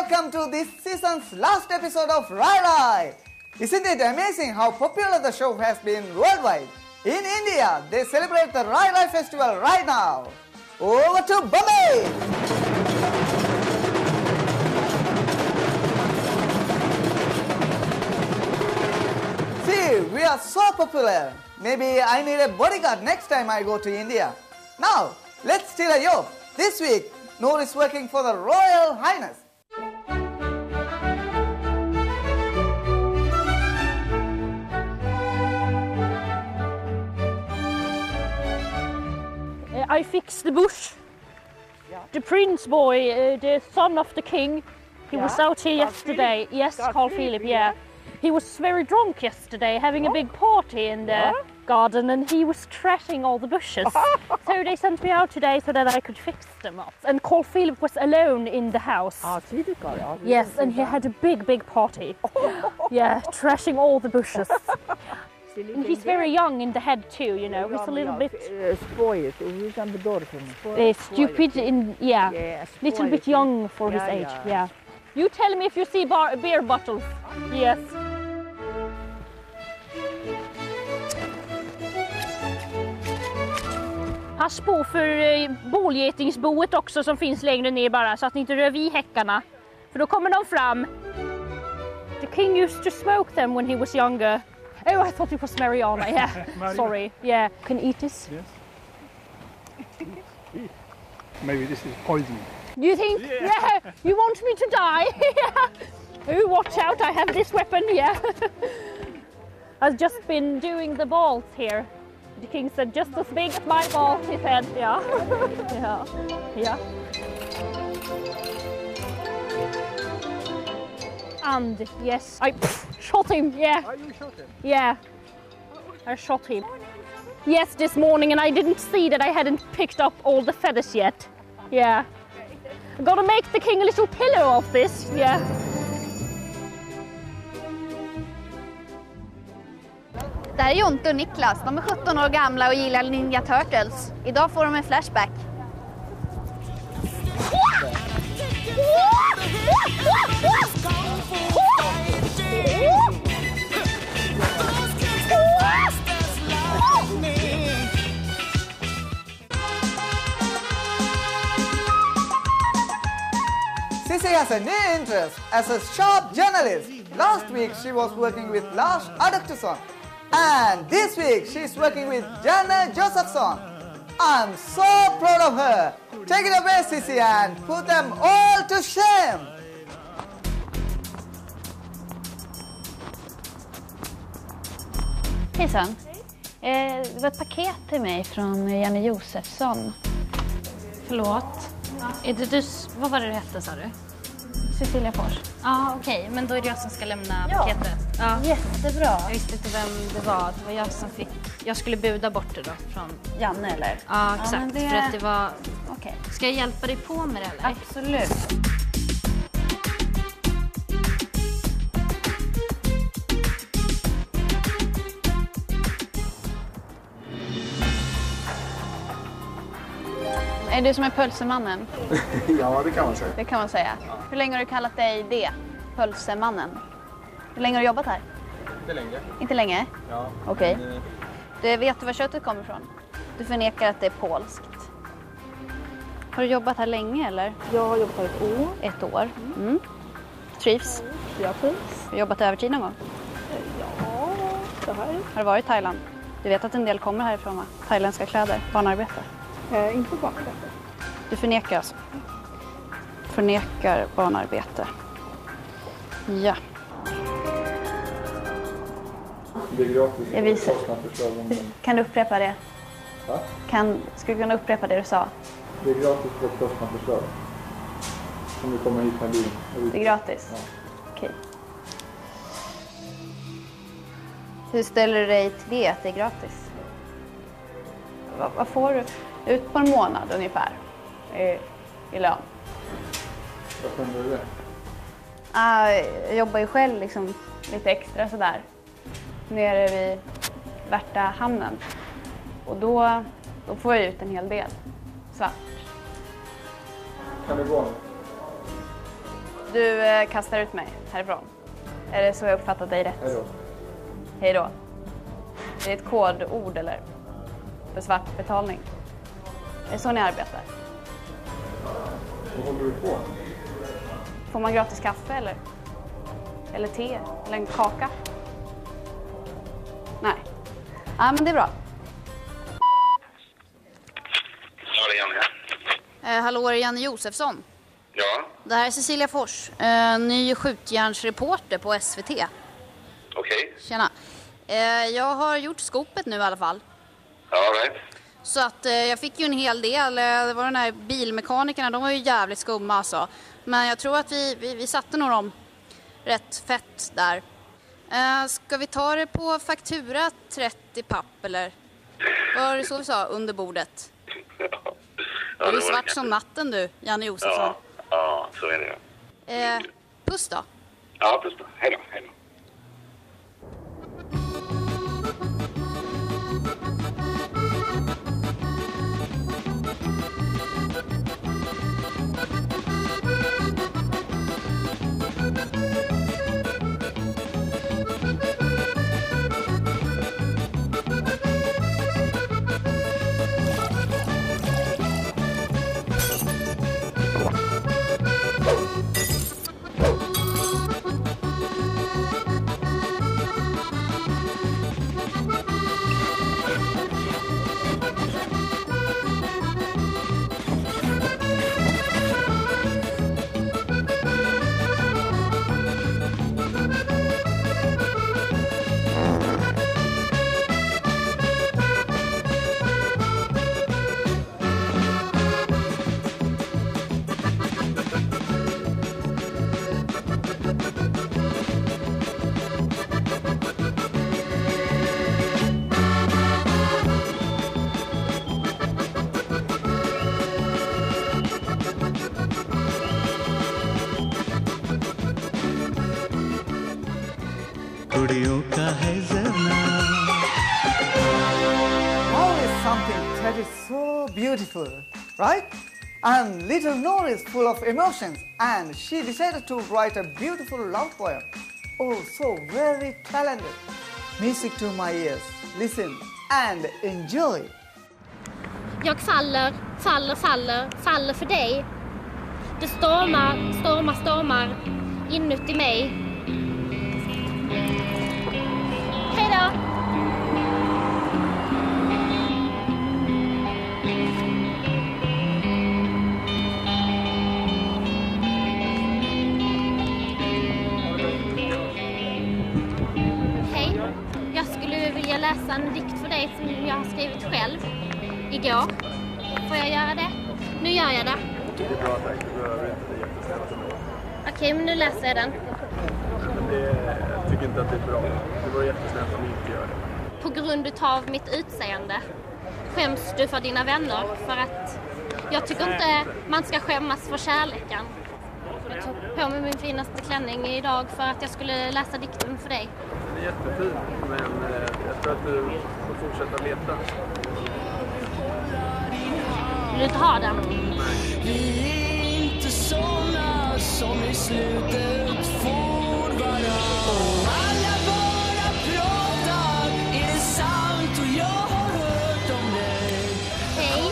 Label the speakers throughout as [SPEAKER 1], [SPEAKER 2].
[SPEAKER 1] welcome to this season's last episode of Rai Rai. Isn't it amazing how popular the show has been worldwide? In India, they celebrate the Rai Rai festival right now. Over to Bombay! See, we are so popular. Maybe I need a bodyguard next time I go to India. Now, let's steal a yoke. This week, Noor is working for the Royal Highness.
[SPEAKER 2] I fixed the bush. Yeah. The prince boy, the son of the king, he was out here yesterday. Philip. Yes, Carl Philip, yeah. He was very drunk yesterday, having a big party in the garden, and he was trashing all the bushes. So they sent me out today so that I could fix them up. And Carl Philip was alone in the house. Yes, and he had a big party. Yeah, trashing all the bushes. And he's very young in the head too, you know. He's a little bit stupid, little bit young for his age. Yeah. You tell me if you see beer bottles. Yes. Pass på för bålgetingsboet också som finns längre ner bara, så att ni inte rör vid häckarna. För då kommer de fram. The king used to smoke them when he was younger. Oh, I thought it was marijuana. Yeah, sorry. Yeah, can you eat this?
[SPEAKER 3] Yes. Maybe this is poison.
[SPEAKER 2] You think? Yeah. You want me to die? Yeah. Oh, watch out! I have this weapon. Yeah. I've just been doing the balls here. The king said, just as big as my balls. He said, yeah, yeah. And yes, I shot him. Yeah.
[SPEAKER 3] Oh, you shot him?
[SPEAKER 2] Yeah, I shot him. Yes, this morning, and I didn't see that I hadn't picked up all the feathers yet. Yeah. I'm gonna make the king a little pillow of this. Yeah.
[SPEAKER 4] Det här är Jonte och Niklas. De är 17 år gamla och gillar Ninja Turtles. Idag får de en flashback.
[SPEAKER 1] Sissy has a new interest as a sharp journalist. Last week she was working with Lars Adaktusson, and this week she's working with Janne Josephson. I'm so proud of her. Take it away, Sissy, and put them all to shame.
[SPEAKER 4] Hejsan. Det var ett paket till mig från Janne Josefsson.
[SPEAKER 5] Förlåt. Är det du, vad var det du hette, sa du?
[SPEAKER 4] Cecilia Fors.
[SPEAKER 5] Ja, okej. Men då är det jag som ska lämna paketet. Ja.
[SPEAKER 4] Jättebra.
[SPEAKER 5] Jag visste inte vem det var. Det var jag som fick... Jag skulle buda bort det då från...
[SPEAKER 4] Janne, eller?
[SPEAKER 5] Ja, exakt.
[SPEAKER 4] Ja, det...
[SPEAKER 5] För att det var...
[SPEAKER 4] Okej.
[SPEAKER 5] Ska jag hjälpa dig på med det, eller?
[SPEAKER 4] Absolut. Är du som är pölsemannen?
[SPEAKER 3] Ja, det kan man säga.
[SPEAKER 4] Det kan man säga. Ja. Hur länge har du kallat dig det? Pölsemannen? Hur länge har du jobbat här?
[SPEAKER 3] Inte länge.
[SPEAKER 4] Inte länge?
[SPEAKER 3] Ja.
[SPEAKER 4] Okej.
[SPEAKER 3] Men...
[SPEAKER 4] Du vet var köttet kommer ifrån? Du förnekar att det är polskt. Har du jobbat här länge, eller?
[SPEAKER 2] Jag har jobbat här ett år.
[SPEAKER 4] Ett år? Mm. Trivs?
[SPEAKER 2] Jag trivs.
[SPEAKER 4] Har du jobbat övertid någon gång?
[SPEAKER 2] Ja, så här.
[SPEAKER 4] Har du varit i Thailand? Du vet att en del kommer härifrån, va? Thailändska kläder, barnarbete.
[SPEAKER 2] Inte barnarbete.
[SPEAKER 4] Du förnekar alltså? Förnekar barnarbete. Ja.
[SPEAKER 3] Det är gratis.
[SPEAKER 4] Jag visar. Kan du upprepa det?
[SPEAKER 3] Va?
[SPEAKER 4] Ska du kunna upprepa det du sa?
[SPEAKER 3] Det är gratis på kostnadsförslag. Om du kommer hit med bilen.
[SPEAKER 4] Det är gratis?
[SPEAKER 3] Ja.
[SPEAKER 4] Okej. Hur ställer du dig till det, att det är gratis? Vad får du ut på en månad ungefär i lön?
[SPEAKER 3] Vad kunde du det?
[SPEAKER 4] Jag jobbar ju själv liksom lite extra sådär. Nere vid Värta hamnen. Och då får jag ut en hel del svart.
[SPEAKER 3] Kan du gå?
[SPEAKER 4] Du kastar ut mig härifrån. Är det så jag uppfattat dig rätt?
[SPEAKER 3] Hej då.
[SPEAKER 4] Hej då. Det är ett kodord eller? För svart betalning. Är det så ni arbetar?
[SPEAKER 3] Vad håller du på?
[SPEAKER 4] Får man gratis kaffe eller? Eller te? Eller en kaka? Nej. Ja, men det är bra.
[SPEAKER 6] Ja, det är Janne.
[SPEAKER 7] Hallå, är det Janne Josefsson?
[SPEAKER 6] Ja,
[SPEAKER 7] Det här är Cecilia Fors, ny skjutjärnsreporter på SVT.
[SPEAKER 6] okej.
[SPEAKER 7] Tjena. Jag har gjort skopet nu i alla fall.
[SPEAKER 6] Ja, right.
[SPEAKER 7] Så att jag fick ju en hel del. Det var den här bilmekanikerna, de var ju jävligt skumma alltså. Men jag tror att vi satte nog dem rätt fett där. Ska vi ta det på faktura 30 papp eller? Var det så vi sa under bordet?
[SPEAKER 6] Ja,
[SPEAKER 7] Du är
[SPEAKER 6] var
[SPEAKER 7] svart
[SPEAKER 6] det.
[SPEAKER 7] som natten du, Janne Josefsson.
[SPEAKER 6] Ja, så är det.
[SPEAKER 7] Puss då.
[SPEAKER 6] Ja, precis. Hej då, hej då.
[SPEAKER 8] कुड़ियों का है ज़माना
[SPEAKER 1] Now is something that is so beautiful, right? And little Noor is full of emotions and she decided to write a beautiful love poem. Oh, so very talented. Music to my ears. Listen and enjoy.
[SPEAKER 2] Jag faller, faller, faller, faller för dig. Det stormar, stormar, stormar inuti mig. Hej då! Hej, jag skulle vilja läsa en dikt för dig som jag har skrivit själv igår. Får jag göra det? Nu gör jag det.
[SPEAKER 3] Det är bra, tack. Du behöver inte. Det är jättesnällt ändå.
[SPEAKER 2] Okej, men nu läser jag den.
[SPEAKER 3] Men jag tycker inte att det är bra. Det var jättesnällt om ni inte gör det.
[SPEAKER 2] På grund utav mitt utseende skäms du för dina vänner, för att jag tycker inte man ska skämmas för kärleken. Jag tog på mig min finaste klänning idag för att jag skulle läsa dikten för dig.
[SPEAKER 3] Den är jättefin, men jag tror att du får fortsätta leta.
[SPEAKER 2] Vill du inte ha den?
[SPEAKER 8] Vi är inte såna som i slutet får varann alla bara pratar, är det sant och jag har hört om dig.
[SPEAKER 2] Hej.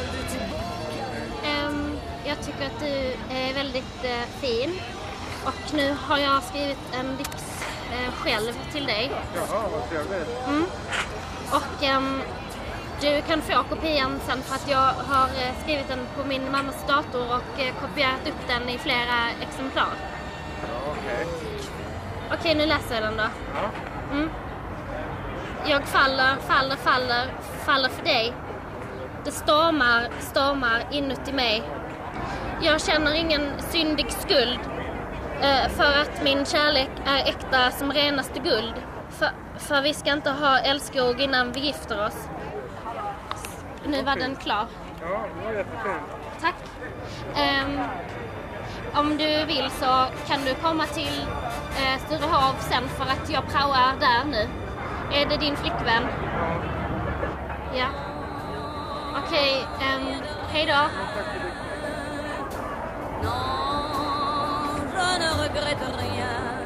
[SPEAKER 2] Jag tycker att du är väldigt fin. Och nu har jag skrivit en dikt själv till dig.
[SPEAKER 3] Jaha, vad trevligt.
[SPEAKER 2] Och du kan få kopian sen för att jag har skrivit den på min mammas dator och kopierat upp den i flera exemplar.
[SPEAKER 3] Ja, okej.
[SPEAKER 2] Okej, nu läser jag den då.
[SPEAKER 3] Ja.
[SPEAKER 2] Jag faller, faller, faller, faller för dig. Det stormar, stormar inuti mig. Jag känner ingen syndig skuld. För att min kärlek är äkta som renaste guld. För vi ska inte ha älskog innan vi gifter oss. Nu var den klar.
[SPEAKER 3] Ja, det var jättefint.
[SPEAKER 2] Tack. Om du vill så kan du komma till Sturehof sen för att jag praoar där nu. Är det din flickvän? Ja. Okej, hej då.
[SPEAKER 8] regrette rien.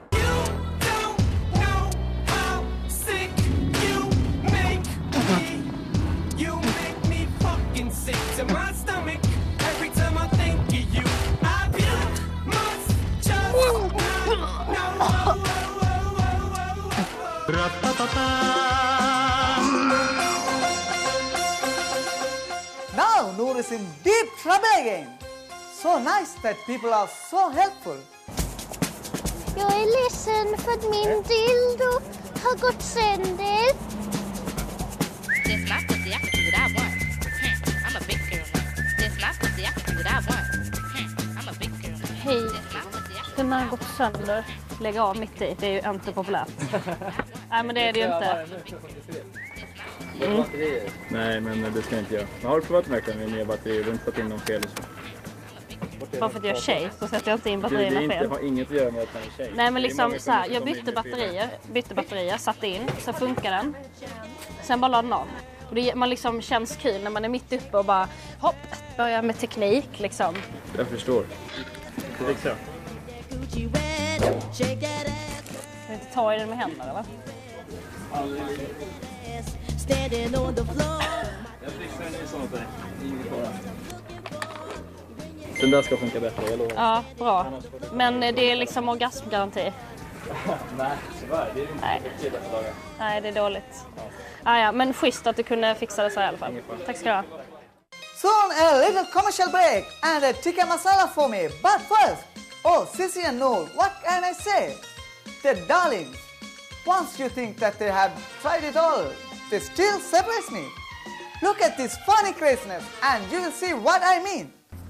[SPEAKER 1] Now Noor is in deep trouble again. So nice that people are so helpful.
[SPEAKER 9] Jag är ledsen för att min dildo har gått sönder.
[SPEAKER 10] This my pussy, I can do what I want. I'm a big girl now. This my pussy, I can do what I want. I'm a big girl now.
[SPEAKER 2] Hej, den har gått sönder. Lägga av mitt i, det är ju inte populärt. Nej, men det är det ju inte.
[SPEAKER 3] Nej, men det ska jag inte göra. Men har du provat verkligen med nya batterier? Du har inte fått in någon fel?
[SPEAKER 2] Bara för att jag är tjej så sätter jag inte in batterierna fel.
[SPEAKER 3] Det har inget att göra med att man är tjej.
[SPEAKER 2] Nej, men liksom så här, jag bytte batterier, satte in, så funkar den. Sen bara la den av. Och det, man liksom känns kul när man är mitt uppe och bara hopp, börjar med teknik liksom.
[SPEAKER 3] Jag förstår. Liksom.
[SPEAKER 2] Ska inte ta i den med händerna, va?
[SPEAKER 3] Jag fixar en ny sån åt dig. Den där ska funka bättre, jag lovar.
[SPEAKER 2] Ja, bra. Men det är liksom orgasmgaranti.
[SPEAKER 3] Nej, tyvärr. Det är inte dagar.
[SPEAKER 2] Nej, det är dåligt. Ja, men schysst att du kunde fixa det så i alla fall. Tack ska du ha.
[SPEAKER 1] Soon a little commercial break and a tikka masala for me. But first, oh Sissy and Noor, what can I say? They're darlings. Once you think that they have tried it all, they still surprise me. Look at this funny craziness and you will see what I mean.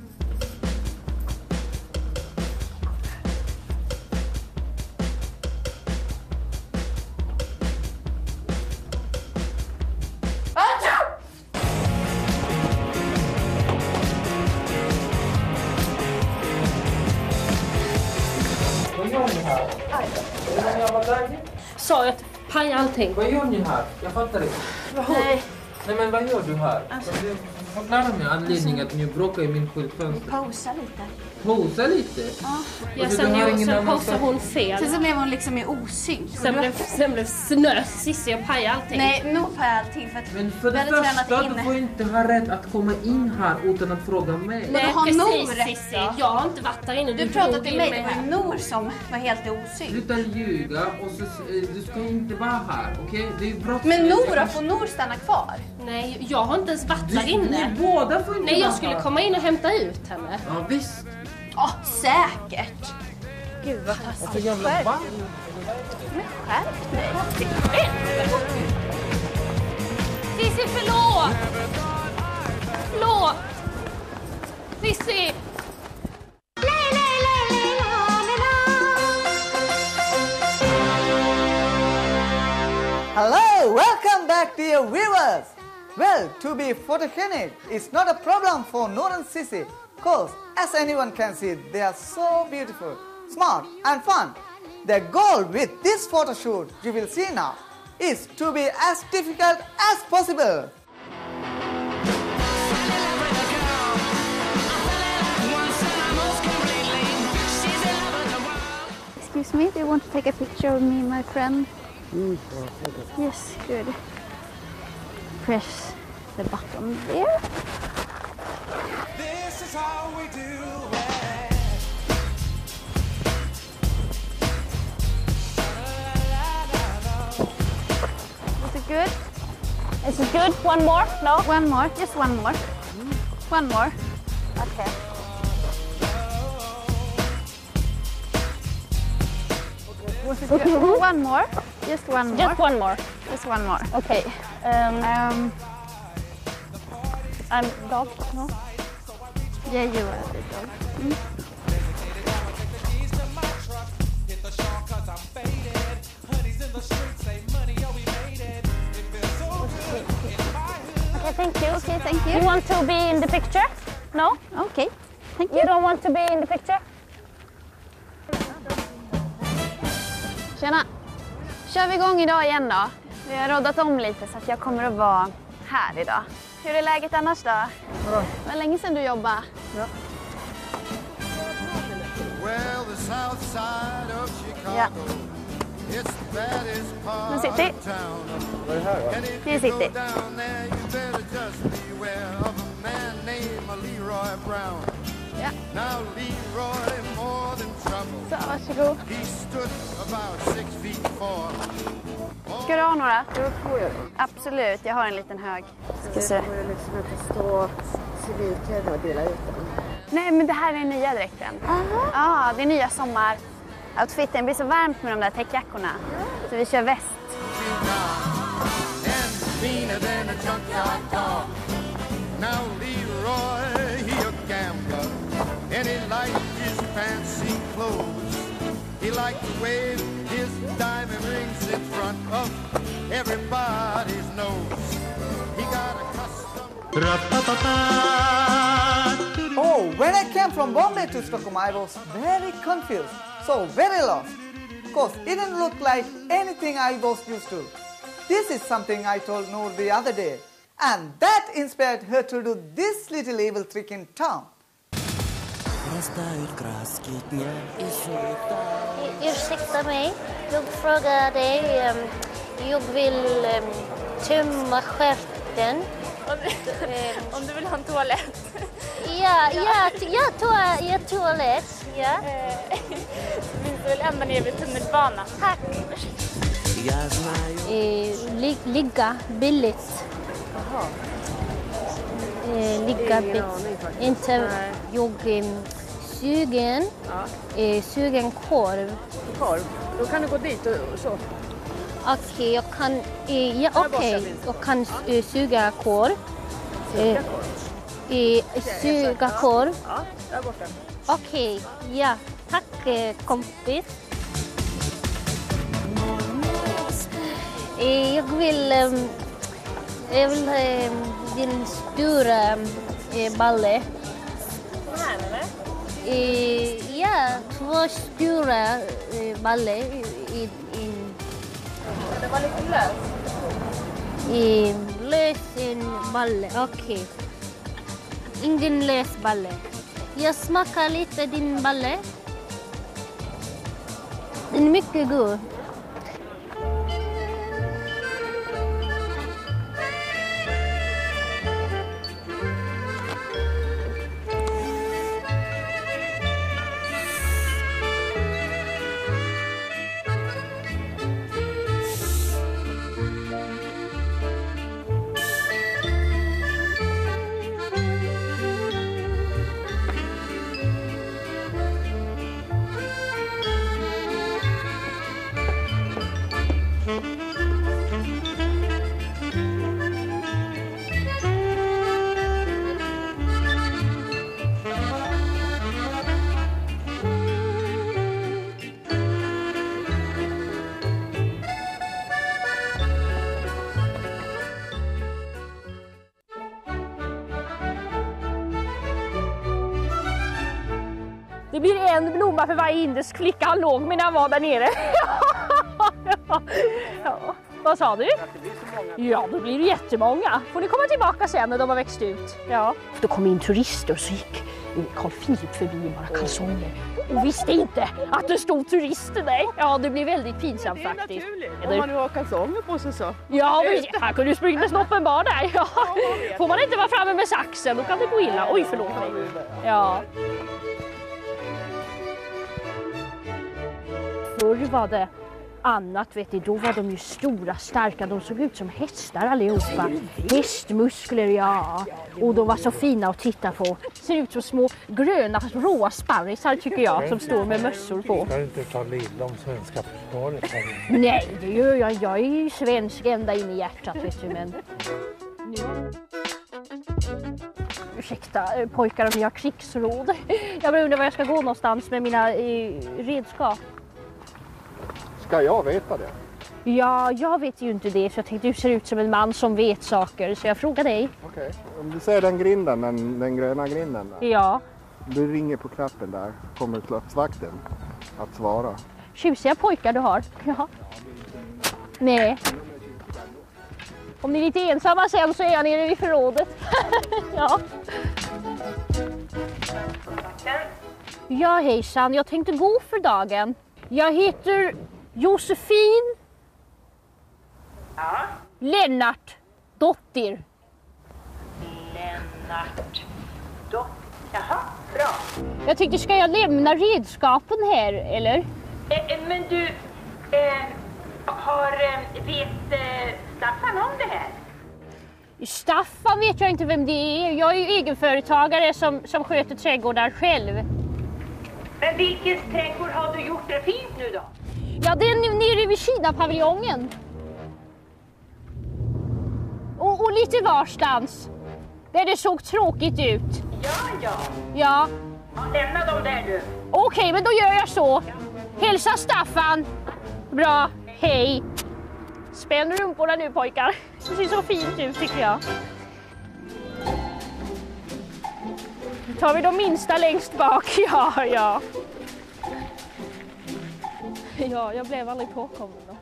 [SPEAKER 2] Sa jag att paja allting?
[SPEAKER 11] Vad gör ni här? Jag fattar inte.
[SPEAKER 2] Nej.
[SPEAKER 11] Nej, men vad gör du här?
[SPEAKER 2] Alltså.
[SPEAKER 11] Förklara mig anledningen att ni bråkar i min skyltfönster.
[SPEAKER 4] Pausa lite.
[SPEAKER 11] Pausa lite?
[SPEAKER 4] Ja.
[SPEAKER 2] Ja, sen pausade hon fel.
[SPEAKER 4] Sen så blev hon liksom i osynk.
[SPEAKER 2] Sen blev snös Sissi och pajade allting.
[SPEAKER 4] Nej, nog pajade allting för att
[SPEAKER 11] men för det första, du får inte ha rätt att komma in här utan att fråga mig.
[SPEAKER 4] Nej, precis
[SPEAKER 2] Sissi. Jag har inte varit där inne.
[SPEAKER 4] Du pratade till mig, det var ju Noor som var helt i osynk.
[SPEAKER 11] Sluta ljuga och så, du ska inte vara här, okej? Det är brott.
[SPEAKER 4] Men Noor, får Noor stanna kvar?
[SPEAKER 2] Nej, jag har inte ens varit där inne.
[SPEAKER 11] Ni båda får inte.
[SPEAKER 2] Nej, jag skulle komma in och hämta ut henne.
[SPEAKER 11] Ja, visst.
[SPEAKER 4] Ja, säkert. Gud vad taskigt.
[SPEAKER 11] Så jävla ball.
[SPEAKER 4] Men skärp dig.
[SPEAKER 2] Sissi, förlåt! Förlåt! Sissi!
[SPEAKER 1] Hello, welcome back dear viewers. Well, to be photogenic is not a problem for Noor and Sissi, cause as anyone can see, they are so beautiful, smart and fun. Their goal with this photo shoot, you will see now, is to be as difficult as possible.
[SPEAKER 9] Excuse me, do you want to take a picture of me, my friend? Yes, good. Press the button there.
[SPEAKER 8] This is how we do it.
[SPEAKER 9] Is it good?
[SPEAKER 2] Is it good? One more? No?
[SPEAKER 9] One more, just one more. One more. Okay. Was it good? One more. Just one more.
[SPEAKER 2] Just one more.
[SPEAKER 9] Just one more.
[SPEAKER 2] Okay. I'm dog, no?
[SPEAKER 9] Yeah, you are the dog.
[SPEAKER 2] Okay, thank you.
[SPEAKER 9] Okay, thank you.
[SPEAKER 2] You want to be in the picture? No?
[SPEAKER 9] Okay, thank you.
[SPEAKER 2] You don't want to be in the picture?
[SPEAKER 9] Tjena! Kör vi igång idag igen då? Vi har roddat om lite så att jag kommer att vara här idag. Hur är läget annars då?
[SPEAKER 12] Bra.
[SPEAKER 9] Det var länge sedan du jobbade.
[SPEAKER 12] Ja.
[SPEAKER 4] Ja. Men City.
[SPEAKER 3] Vad är det här då?
[SPEAKER 4] Det är City. Ja. Så, varsågod. Ska du ha några? Absolut, jag har en liten hög. Ska se.
[SPEAKER 12] Det får ju liksom inte stå civilkläder och dela ut dem.
[SPEAKER 4] Nej, men det här är den nya dräkten. Ja, det är nya sommaroutfiten. Det blir så varmt med de där täckjackorna. Så vi kör väst.
[SPEAKER 1] Oh, when I came from Bombay to Stockholm, I was very confused, so very lost. Because it didn't look like anything I was used to. This is something I told Noor the other day, and that inspired her to do this little evil trick in town.
[SPEAKER 13] Ursäkta mig, jag frågar dig, jag vill tömma stjärten.
[SPEAKER 4] Om du vill ha en toalett.
[SPEAKER 13] Jag toalett. Ja.
[SPEAKER 4] Finns det väl ända ner vid tunnelbanan?
[SPEAKER 13] Tack. Ligga billigt. Ligga billigt. Inte jag sugen. Sugen korv.
[SPEAKER 12] Korv? Då kan du gå dit och så.
[SPEAKER 13] Okej, jag kan... jag kan suga korv. Suga korv.
[SPEAKER 12] Ja, där borta.
[SPEAKER 13] Okej, ja. Tack kompis. Jag vill din stora balle.
[SPEAKER 12] Här eller?
[SPEAKER 13] Ja, 2 stora balle i
[SPEAKER 4] Det var lite löst.
[SPEAKER 13] Lös en balle, okej. Ingen lös balle. Jag smakar lite din balle. Den är mycket god.
[SPEAKER 2] Det blir en blomma för varje indisk flicka han låg med när han var där nere. Ja. Vad sa du? Ja, då blir det jättemånga. Får ni komma tillbaka sen när de har växt ut. Ja. Då kom in turister och så gick Carl Philip förbi i bara kalsonger. Och visste inte att det stod turister där. Ja, det blir väldigt pinsamt faktiskt.
[SPEAKER 12] Det är naturligt. Om man nu har kalsonger på sig så.
[SPEAKER 2] Ja, men han kunde ju springa med snoppen bara där. Ja. Får man inte vara framme med saxen, då kan det gå illa. Oj, förlåt mig. Ja. Förr var det annat, vet du, då var de ju stora, starka, de såg ut som hästar allihopa. Hästmuskler, ja. Och de var så fina att titta på. Ser ut som små gröna, råa sparrisar tycker jag, som står med mössor på.
[SPEAKER 14] Ska du inte ta lilla om svenska försvaret?
[SPEAKER 2] Nej, det gör jag. Jag är ju svensk ända in i hjärtat, vet du, men... Nu. Ursäkta, pojkar, om jag har krigsråd. Jag bara undrar var jag ska gå någonstans med mina redskap.
[SPEAKER 3] Ska jag veta det?
[SPEAKER 2] Ja, jag vet ju inte det, så jag tänkte du ser ut som en man som vet saker, så jag frågar dig.
[SPEAKER 3] Okej. Om du ser den grinden, den gröna grinden där.
[SPEAKER 2] Ja.
[SPEAKER 3] Du ringer på knappen där, kommer slottsvakten att svara.
[SPEAKER 2] Tjusiga pojkar du har. Ja. Nej. Om ni är lite ensamma sen så är jag nere vid förrådet. Ja. Ja, hejsan. Jag tänkte gå för dagen. Jag heter Josefin.
[SPEAKER 15] Ja.
[SPEAKER 2] Lennart. Dotter.
[SPEAKER 15] Lennart. Jaha, bra.
[SPEAKER 2] Jag tänkte, ska jag lämna redskapen här, eller?
[SPEAKER 15] Men du, vet Staffan om det här?
[SPEAKER 2] Staffan vet jag inte vem det är. Jag är ju egenföretagare som sköter trädgårdar själv.
[SPEAKER 15] Men vilken trädgård har du gjort det fint nu då?
[SPEAKER 2] Ja, det är nere vid Kina-paviljongen. Och lite varstans. Där det såg tråkigt ut.
[SPEAKER 15] Ja.
[SPEAKER 2] Ja.
[SPEAKER 15] Lämna dem där nu.
[SPEAKER 2] Okej, men då gör jag så. Hälsa Staffan. Bra, hej. Spänn rumporna nu, pojkar. Det ser så fint ut, tycker jag. Nu tar vi de minsta längst bak. Ja. Ja, jag blev aldrig påkommen då.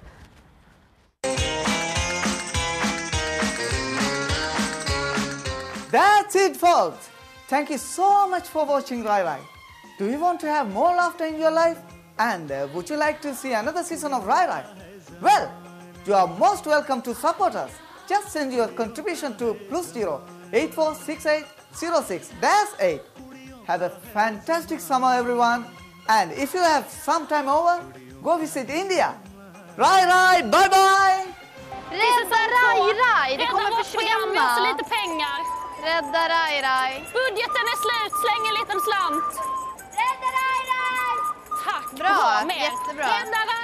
[SPEAKER 1] That's it, folks. Thank you so much for watching Rai Rai. Do you want to have more laughter in your life? And would you like to see another season of Rai Rai? Well, you are most welcome to support us. Just send your contribution to +0 846806-8. Have a fantastic summer, everyone. And if you have some time over, go visit India. Rai Rai, bye bye!
[SPEAKER 9] Rädda Rai Rai, det kommer försvinna.
[SPEAKER 2] Så lite pengar.
[SPEAKER 9] Rädda Rai Rai.
[SPEAKER 2] Budgeten är slut, släng en liten slant.
[SPEAKER 9] Rädda Rai Rai!
[SPEAKER 2] Tack,
[SPEAKER 9] Bra, jättebra.
[SPEAKER 2] Rädda Rai